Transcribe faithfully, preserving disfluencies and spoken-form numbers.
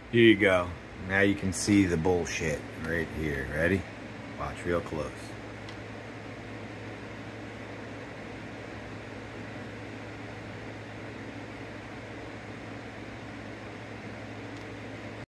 Here you go. Now you can see the bullshit right here. Ready? Watch real close.